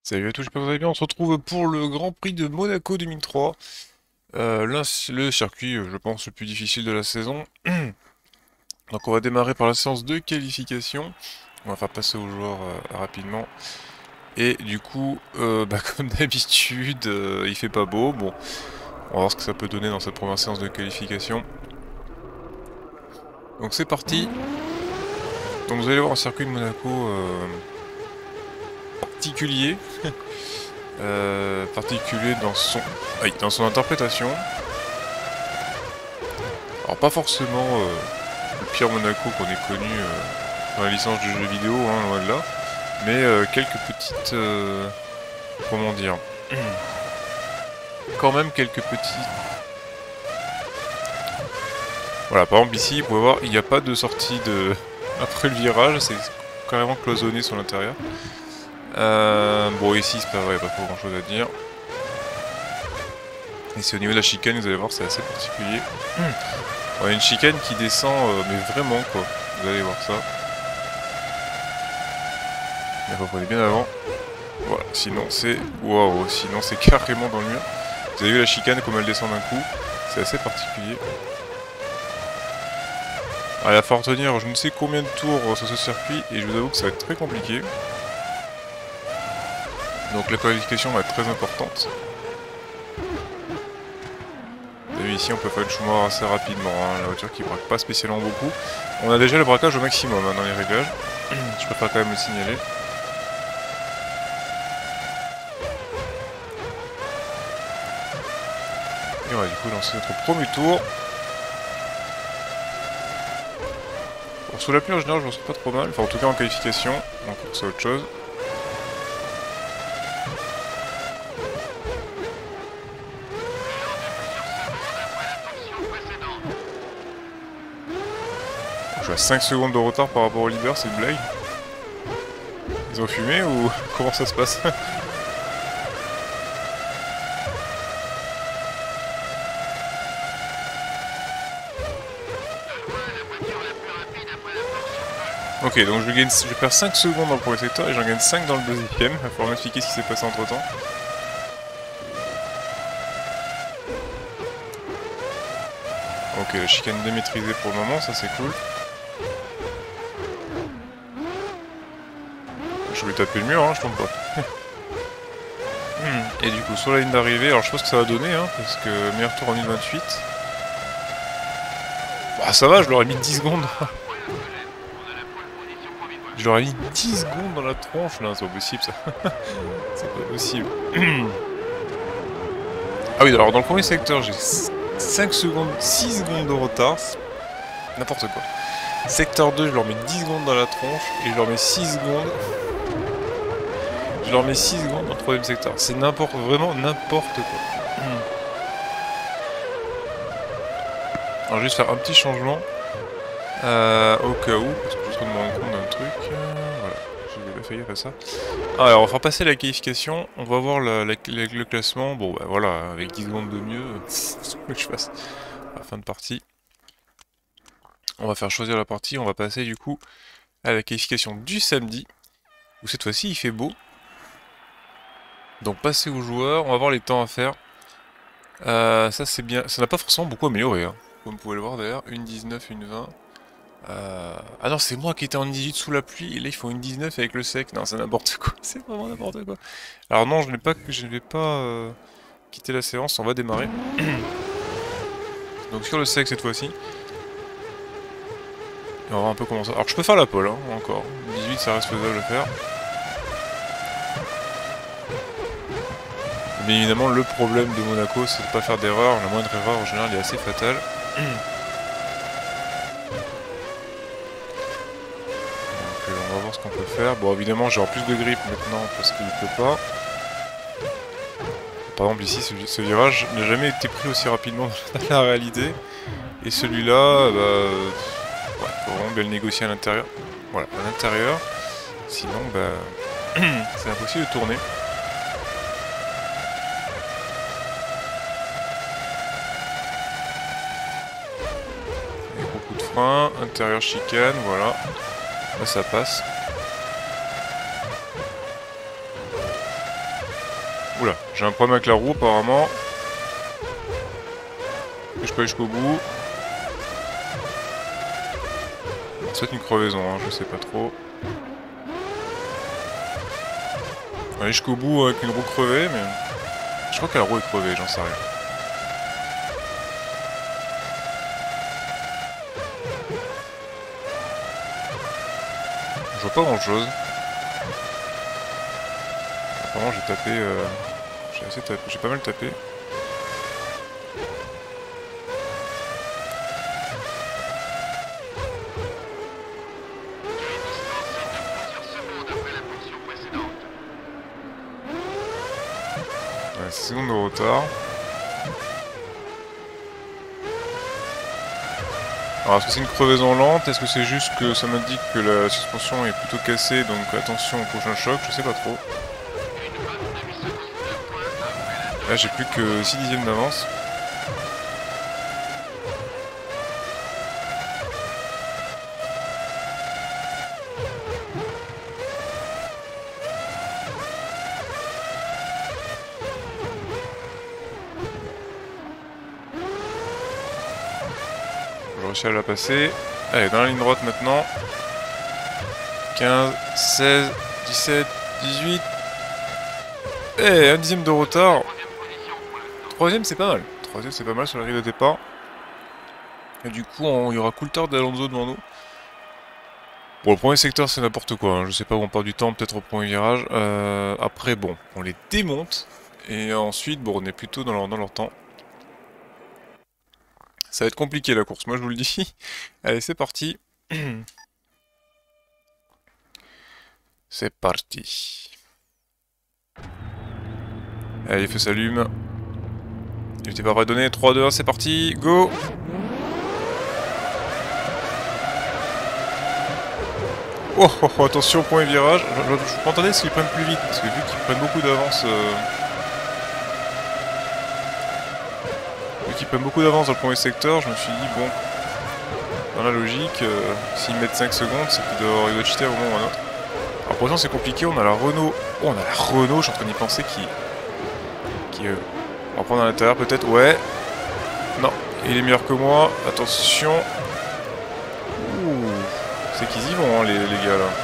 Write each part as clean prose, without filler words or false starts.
Salut à tous, j'espère que vous allez bien. On se retrouve pour le Grand Prix de Monaco 2003. Le circuit, je pense, le plus difficile de la saison. Donc on va démarrer par la séance de qualification. On va faire passer aux joueurs rapidement. Et du coup, comme d'habitude, il fait pas beau. Bon, on va voir ce que ça peut donner dans cette première séance de qualification. Donc c'est parti. Donc vous allez voir un circuit de Monaco particulier. Particulier dans son interprétation. Alors pas forcément le pire Monaco qu'on ait connu dans la licence du jeu vidéo, hein, loin de là, mais quelques petites... comment dire quand même quelques petits... Voilà, par exemple ici, vous pouvez voir, il n'y a pas de sortie de... après le virage, c'est carrément cloisonné sur l'intérieur. Bon ici, c'est pas vrai, il n'y a pas trop grand chose à dire. Ici au niveau de la chicane, vous allez voir, c'est assez particulier. On a une chicane qui descend, mais vraiment quoi, vous allez voir ça. Mais reprenez bien avant. Voilà, sinon c'est... Waouh, sinon c'est carrément dans le mur. Vous avez vu la chicane comme elle descend d'un coup. C'est assez particulier. Alors, il va falloir tenir je ne sais combien de tours sur ce circuit et je vous avoue que ça va être très compliqué. Donc la qualification va être très importante. Vous avez vu ici on peut faire une Schumacher assez rapidement, hein, la voiture qui braque pas spécialement beaucoup. On a déjà le braquage au maximum hein, dans les réglages. Je préfère quand même le signaler. Et on va du coup lancer notre premier tour. Bon, sous la pluie en général je me sens pas trop mal, enfin en tout cas en qualification, donc c'est autre chose. Je suis à 5 secondes de retard par rapport au leader, c'est une blague. Ils ont fumé ou comment ça se passe? Ok, donc je perds 5 secondes dans le premier secteur et j'en gagne 5 dans le deuxième. Il va falloir m'expliquer ce qui s'est passé entre temps. Ok, la chicane démaîtrisée pour le moment, ça c'est cool. Je vais taper le mur, hein, je tombe pas. Et du coup, sur la ligne d'arrivée, alors je pense que ça va donner, hein, parce que meilleur tour en 1.28. Bah ça va, je leur ai mis 10 secondes. Je leur ai mis 10 secondes dans la tronche, là, c'est pas possible ça. C'est pas possible. Ah oui, alors dans le premier secteur, j'ai 5 secondes, 6 secondes de retard. N'importe quoi. Secteur 2, je leur mets 10 secondes dans la tronche et je leur mets 6 secondes. Je leur mets 6 secondes dans le troisième secteur. C'est vraiment n'importe quoi. Alors, je vais juste faire un petit changement. Au cas où, parce que je suis en train de me rendre compte d'un truc. Voilà, j'ai pas failli faire ça. Ah, alors, on va faire passer la qualification. On va voir le classement. Bon, bah voilà, avec 10 secondes de mieux, c'est ce que je fasse. À la fin de partie. On va faire choisir la partie. On va passer du coup à la qualification du samedi. Où cette fois-ci, il fait beau. Donc, passer aux joueurs. On va voir les temps à faire. Ça, c'est bien. Ça n'a pas forcément beaucoup amélioré, hein. Comme vous pouvez le voir d'ailleurs. Une 19, une 20. Ah non, c'est moi qui étais en 18 sous la pluie, et là ils font une 19 avec le sec. Non, c'est n'importe quoi, c'est vraiment n'importe quoi. Alors non, je ne vais pas quitter la séance, on va démarrer. Donc sur le sec cette fois-ci. Et on va voir un peu comment ça... Alors je peux faire la pole, hein, encore. 18 ça reste faisable à faire. Mais évidemment, le problème de Monaco, c'est de ne pas faire d'erreur. La moindre erreur en général est assez fatale. On va voir ce qu'on peut faire. Bon, évidemment, j'ai en plus de grip maintenant parce qu'il ne peut pas. Par exemple, ici, ce virage n'a jamais été pris aussi rapidement dans la réalité. Et celui-là, ouais, faut vraiment bien le négocier à l'intérieur. Voilà, à l'intérieur. Sinon, c'est impossible de tourner. Il y a beaucoup de freins. Intérieur chicane, voilà. Là, ça passe. Oula, j'ai un problème avec la roue apparemment. Je peux aller jusqu'au bout. C'est peut-être une crevaison, hein, je sais pas trop. Aller jusqu'au bout avec une roue crevée, mais... Je crois que la roue est crevée, j'en sais rien. Je vois pas grand chose. Apparemment j'ai tapé... J'ai assez tapé, j'ai pas mal tapé. Ouais, 6 secondes de retard. Alors est-ce que c'est une crevaison lente? Est-ce que c'est juste que ça m'indique que la suspension est plutôt cassée, donc attention au prochain choc? Je sais pas trop. Là j'ai plus que 6 dixièmes d'avance. J'ai réussi à la passer. Allez, dans la ligne droite maintenant. 15, 16, 17, 18. Eh, un dixième de retard. Troisième, c'est pas mal. Troisième, c'est pas mal sur la grille de départ. Et du coup, il y aura Coulthard et Alonso devant nous. Bon, le premier secteur, c'est n'importe quoi. Hein. Je sais pas où on perd du temps, peut-être au premier virage. Après, bon, on les démonte. Et ensuite, bon, on est plutôt dans leur temps. Ça va être compliqué la course, moi je vous le dis. Allez, c'est parti. C'est parti. Allez, les feux s'allument. Il était pas prêt à donner. 3, 2, 1, c'est parti. Go! Oh, oh, oh, attention, premier virage. Je m'entendais ce qu'ils prennent plus vite, parce que vu qu'ils prennent beaucoup d'avance... Vu qu'ils prennent beaucoup d'avance dans le premier secteur, je me suis dit, bon... Dans la logique, s'ils mettent 5 secondes, c'est qu'ils doivent cheater à un moment ou à un autre. Alors pour l'instant c'est compliqué, on a la Renault... Oh, on a la Renault, je suis en train d'y penser, qui on va prendre à l'intérieur peut-être, ouais. Non, il est meilleur que moi, attention. Ouh, c'est qu'ils y vont hein, les gars là.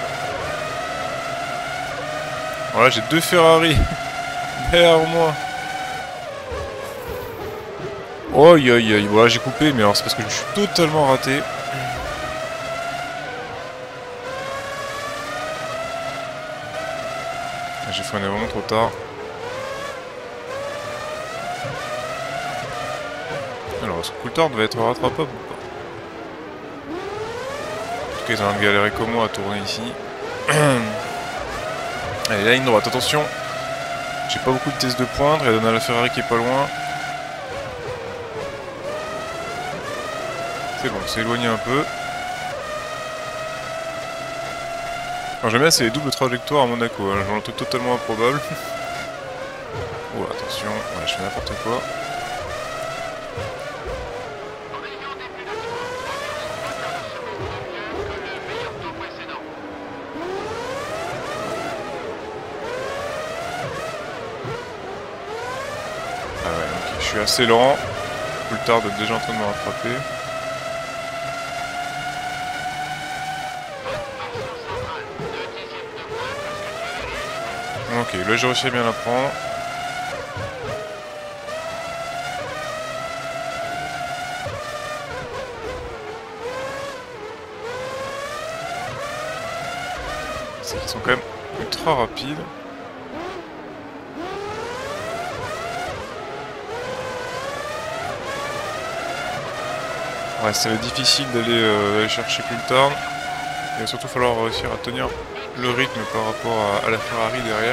Voilà, j'ai 2 Ferrari derrière moi. Oh aïe aïe aïe, voilà j'ai coupé, mais alors c'est parce que je suis totalement raté. J'ai freiné vraiment trop tard. Alors, est-ce que Coulthard va être rattrapable ou pas? En tout cas, ils ont l'air de galérer comme moi à tourner ici. Allez, la ligne droite, attention. J'ai pas beaucoup de tests de poindre, il y a la Ferrari qui est pas loin. C'est bon, c'est éloigné un peu. Alors j'aime bien, c'est les doubles trajectoires à Monaco, hein. Genre un truc totalement improbable. Oh attention, ouais, je fais n'importe quoi. Ah ouais, ok, je suis assez lent. Coulthard est déjà en train de me rattraper. Ok, là j'ai réussi à bien la prendre. C'est qu'ils sont quand même ultra rapides. Ouais, ça va être difficile d'aller chercher Coulthard. Il va surtout falloir réussir à tenir le rythme par rapport à la Ferrari derrière.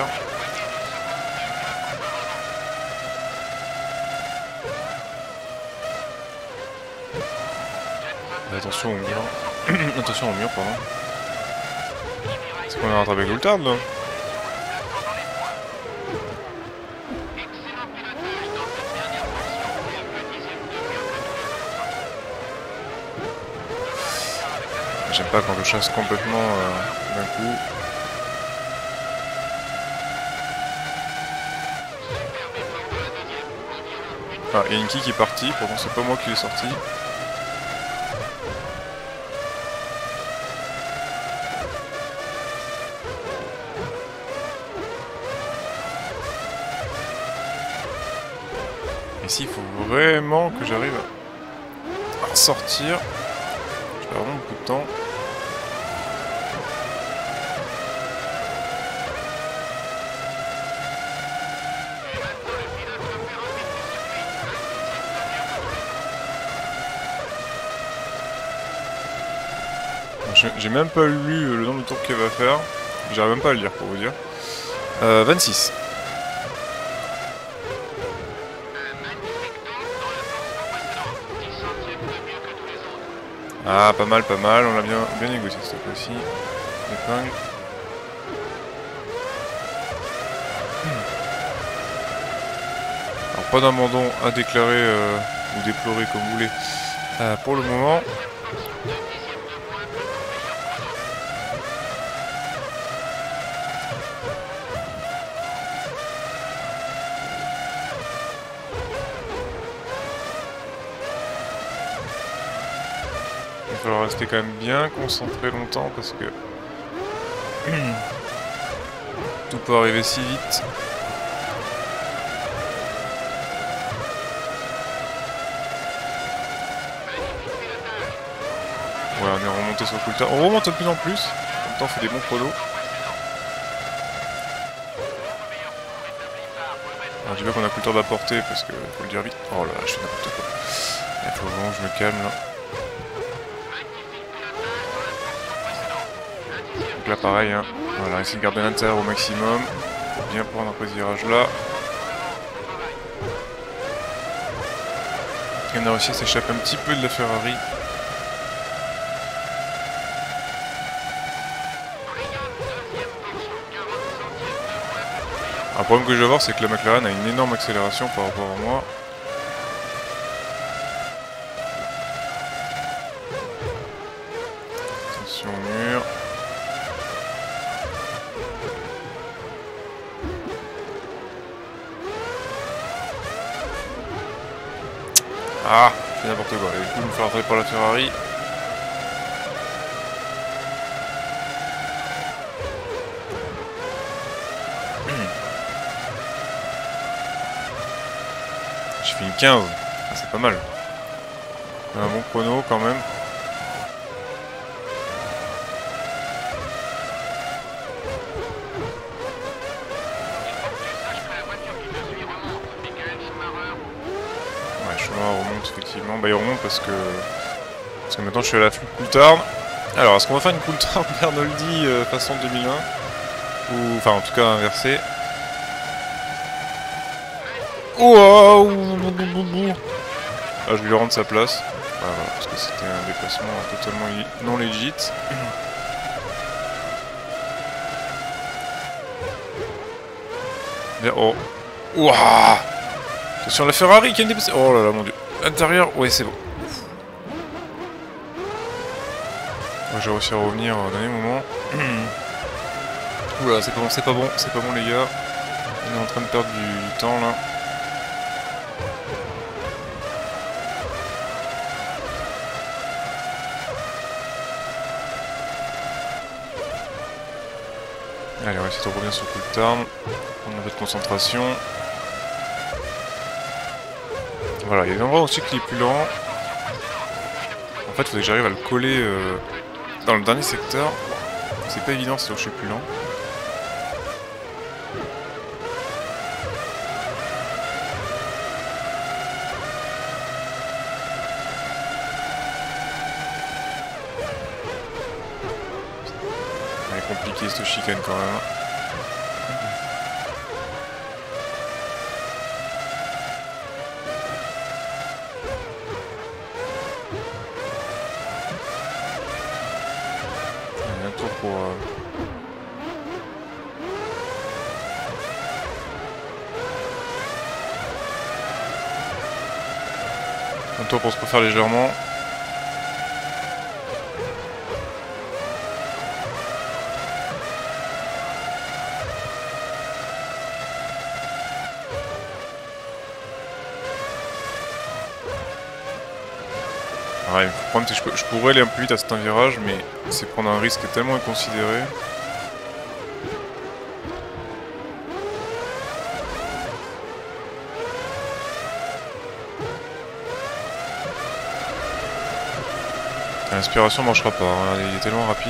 Attention au mur. Attention au mur, pardon. C'est qu'on a rattrapé Coulthard là. J'aime pas quand je chasse complètement d'un coup. Ah, il y a Inky qui est parti, pourtant c'est pas moi qui l'ai sorti. Ici il faut vraiment que j'arrive à sortir. J'ai vraiment beaucoup de temps. J'ai même pas lu le nombre de tours qu'elle va faire. J'arrive même pas à le lire pour vous dire. 26. Ah, pas mal, on l'a bien négocié cette fois-ci. Épingle. Alors pas d'abandon à déclarer ou déplorer comme vous voulez pour le moment. Il va falloir rester quand même bien concentré longtemps parce que tout peut arriver si vite. Ouais, on est remonté sur le coup de temps. On remonte de plus en plus. En même temps, on fait des bons chronos. Alors, je dis pas qu'on a plus le temps d'apporter parce que faut le dire vite. Oh là là, je fais n'importe quoi. Il faut vraiment que je me calme là. Donc là, pareil, hein. Voilà, essayer de garder l'intérieur au maximum. Pour bien prendre après ce virage là. On a réussi à s'échapper un petit peu de la Ferrari. Un problème que je vais avoir, c'est que la McLaren a une énorme accélération par rapport à moi. Attention au mur. Ah, c'est n'importe quoi. Et du coup, je me fais rattraper par la Ferrari. Je finis 15. Ah, c'est pas mal. Un bon chrono quand même. Ouais, Schumacher remonte effectivement. Bah, il remonte parce que maintenant je suis à l'afflux de Coulthard. Alors, est-ce qu'on va faire une Coulthard Bernoldi façon 2001 ou enfin, en tout cas inversé. Oh, ah, je vais lui rendre sa place. Voilà, parce que c'était un déplacement totalement non legit. Oh. Ouah. Attention, la Ferrari qui a une dépassé. Oh là là, mon dieu. Intérieur, ouais, c'est bon. Oh, j'ai réussi à revenir au dernier moment. Oula, c'est pas bon, c'est pas bon, c'est pas bon, les gars. On est en train de perdre du temps là. Allez, on va essayer de revenir sur le coup de tarn. On a un peu de concentration. Voilà, il y a des endroits aussi qui est plus lent. En fait, il faudrait que j'arrive à le coller dans le dernier secteur. C'est pas évident, c'est là où je suis plus lent. Elle est compliquée cette chicane quand même. Un tour pour... Un tour pour se refaire légèrement. Ouais, le problème c'est que je pourrais aller un peu plus vite à certains virages, mais c'est prendre un risque tellement inconsidéré. L'inspiration marchera pas, hein, il est tellement rapide.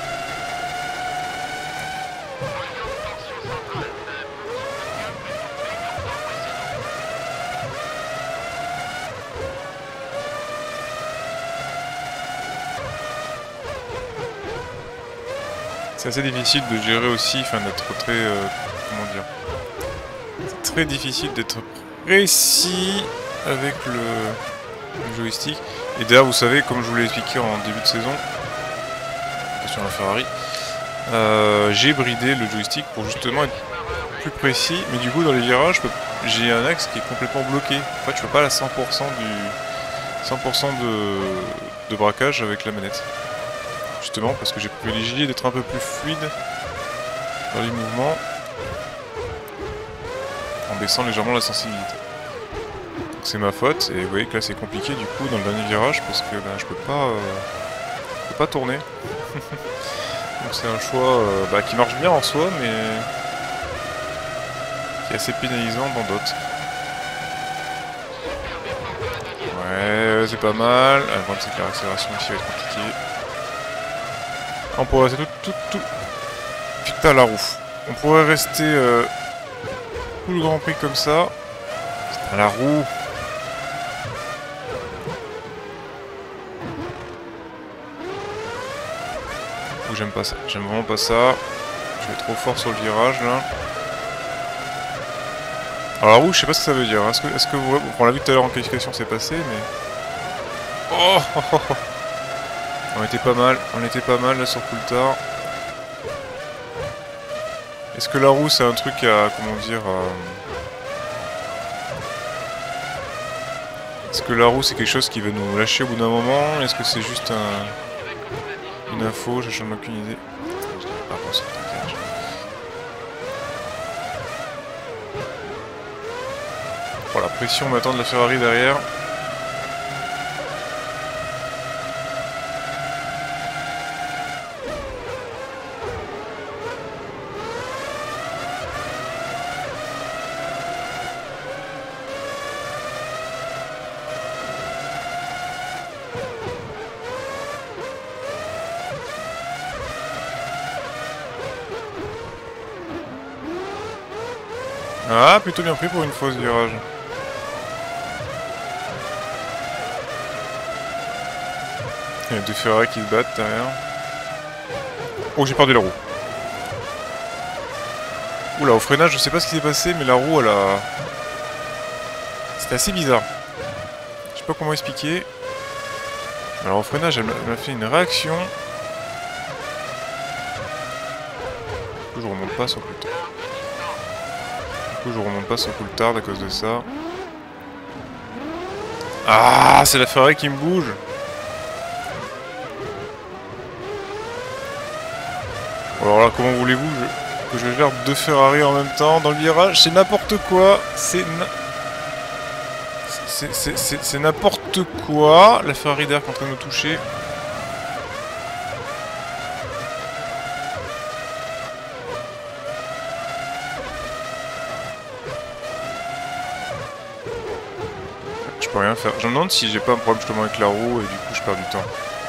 C'est assez difficile de gérer aussi, enfin d'être très... comment dire... C'est très difficile d'être précis avec le joystick. Et d'ailleurs vous savez, comme je vous l'ai expliqué en début de saison, sur la Ferrari, j'ai bridé le joystick pour justement être plus précis, mais du coup dans les virages, j'ai un axe qui est complètement bloqué. En fait je peux pas la 100% de braquage avec la manette. Justement parce que j'ai privilégié d'être un peu plus fluide dans les mouvements en baissant légèrement la sensibilité. Donc c'est ma faute et vous voyez que là c'est compliqué du coup dans le dernier virage parce que ben, je peux pas tourner. Donc c'est un choix qui marche bien en soi mais qui est assez pénalisant dans d'autres. Ouais, c'est pas mal. Le problème c'est que la accélération ici va être compliquée. On pourrait rester tout... Putain la roue. On pourrait rester tout le Grand Prix comme ça. Putain la roue. Ou j'aime pas ça. J'aime vraiment pas ça. Je vais trop fort sur le virage là. Alors la roue, je sais pas ce que ça veut dire. Est-ce que vous... On l'a vu tout à l'heure en qualification, c'est passé, mais... Oh, oh, oh, oh. On était pas mal là sur Coulthard. Est-ce que la roue c'est un truc à... comment dire... Est-ce que la roue c'est quelque chose qui va nous lâcher au bout d'un moment? Est-ce que c'est juste une info? J'en ai aucune idée. Oh la pression m'attend de la Ferrari derrière. Ah, plutôt bien pris pour une fausse virage. Il y a deux Ferrari qui se battent derrière. Oh, j'ai perdu la roue. Oula, au freinage, je sais pas ce qui s'est passé, mais la roue, elle a... C'était assez bizarre. Je sais pas comment expliquer. Alors au freinage, elle m'a fait une réaction. Du coup, je remonte pas sur Coulthard. À cause de ça. Ah, c'est la Ferrari qui me bouge. Alors là, comment voulez-vous que je gère deux Ferrari en même temps dans le virage? C'est n'importe quoi. C'est n'importe quoi. La Ferrari derrière qui est en train de me toucher. Je peux rien faire. Je me demande si j'ai pas un problème justement avec la roue et du coup je perds du temps.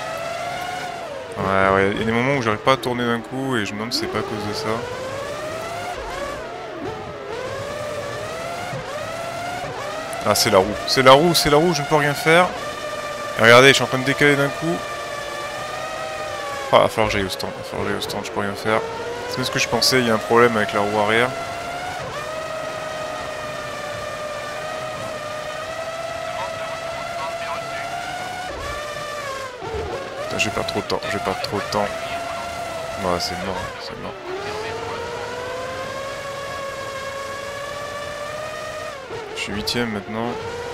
Ouais, il y a des moments où j'arrive pas à tourner d'un coup et je me demande si c'est pas à cause de ça. Ah, c'est la roue. C'est la roue, je ne peux rien faire. Et regardez, je suis en train de décaler d'un coup. Ah, il va falloir que j'aille au stand. Je peux rien faire. C'est ce que je pensais, il y a un problème avec la roue arrière. Putain, je vais perdre trop de temps, Ouais, c'est mort. Je suis 8ème maintenant.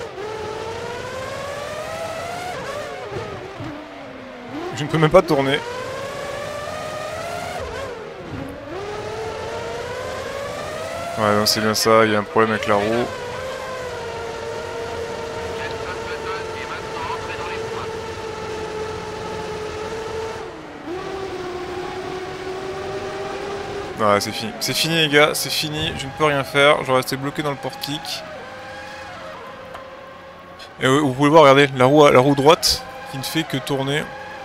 Je ne peux même pas tourner. Ouais, non, c'est bien ça, il y a un problème avec la roue. Ouais, c'est fini. C'est fini les gars, c'est fini, je ne peux rien faire, je vais rester bloqué dans le portique. Et vous pouvez voir, regardez, la roue droite qui ne fait que tourner.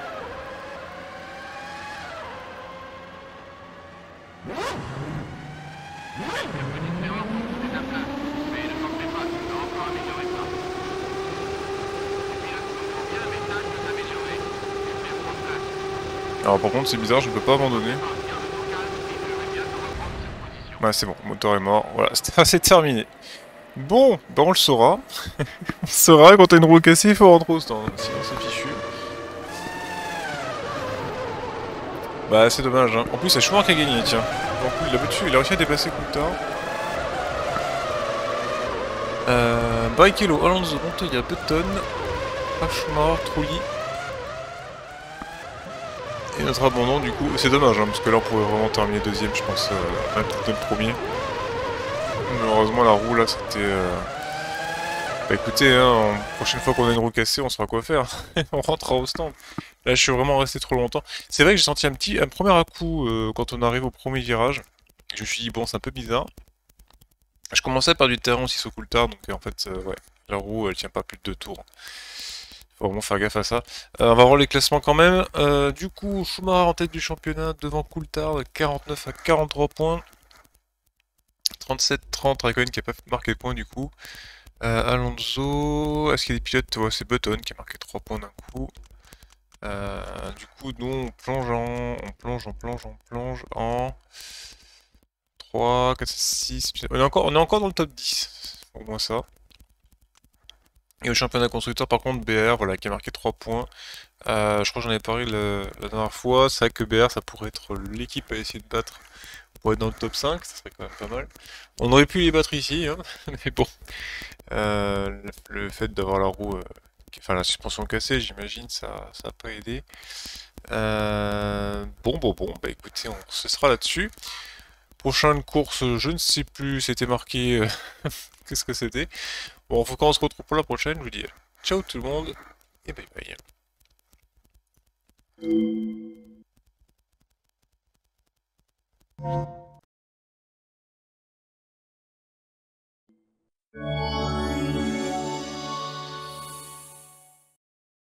Alors par contre c'est bizarre, je ne peux pas abandonner. Ouais c'est bon, le moteur est mort, voilà, c'est terminé. Bon, ben on le saura. On saura quand t'as une roue cassée, il faut rentrer au stand, sinon c'est fichu. Bah c'est dommage, hein. En plus c'est Schumacher qui a gagné, tiens. En plus il a battu, il a réussi à dépasser Coulthard. Barrichello, Alonso, Montoya, Button, Ashmore, Trulli. Et notre abandon du coup, c'est dommage hein, parce que là on pourrait vraiment terminer deuxième je pense, même peut-être le premier. Malheureusement la roue là c'était... Bah écoutez, hein, prochaine fois qu'on a une roue cassée on saura quoi faire, on rentrera au stand. Là je suis vraiment resté trop longtemps. C'est vrai que j'ai senti un premier à-coup quand on arrive au premier virage. Je me suis dit bon c'est un peu bizarre. Je commençais à perdre du terrain aussi sur Coulthard donc en fait ouais, la roue elle tient pas plus de 2 tours. Faut vraiment faire gaffe à ça. On va voir les classements quand même. Du coup, Schumacher en tête du championnat devant Coulthard, 49 à 43 points. 37-30, Raikkonen qui a pas marqué de points du coup. Alonso, est-ce qu'il y a des pilotes? Ouais, c'est Button qui a marqué 3 points d'un coup. Du coup, nous on plonge on plonge en 3, 4, 6. On est encore dans le top 10. Au moins ça. Et au championnat constructeur, par contre, BR, voilà, qui a marqué 3 points. Je crois que j'en ai parlé la dernière fois. C'est vrai que BR, ça pourrait être l'équipe à essayer de battre pour être dans le top 5. Ça serait quand même pas mal. On aurait pu les battre ici, hein, mais bon. Le fait d'avoir la roue, enfin la suspension cassée, j'imagine, ça a pas aidé. Bon, bah écoutez, on se sera là-dessus. Prochaine course, je ne sais plus, c'était marqué, qu'est-ce que c'était. Bon, faut qu'on se retrouve pour la prochaine, je vous dis ciao tout le monde, et bye bye.